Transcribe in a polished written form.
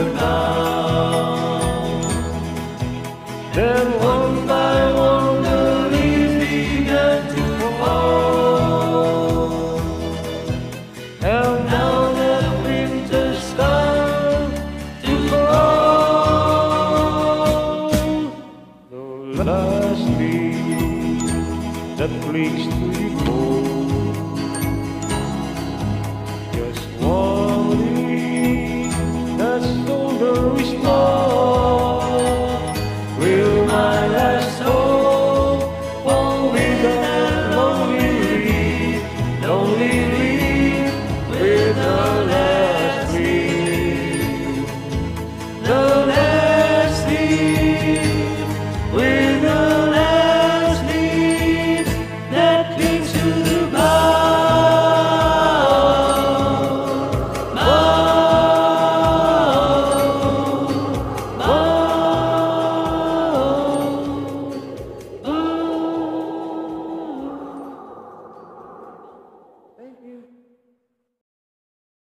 down. Then one by one the leaves began to fall, and down that winter started to fall. The last leaf that clings to you.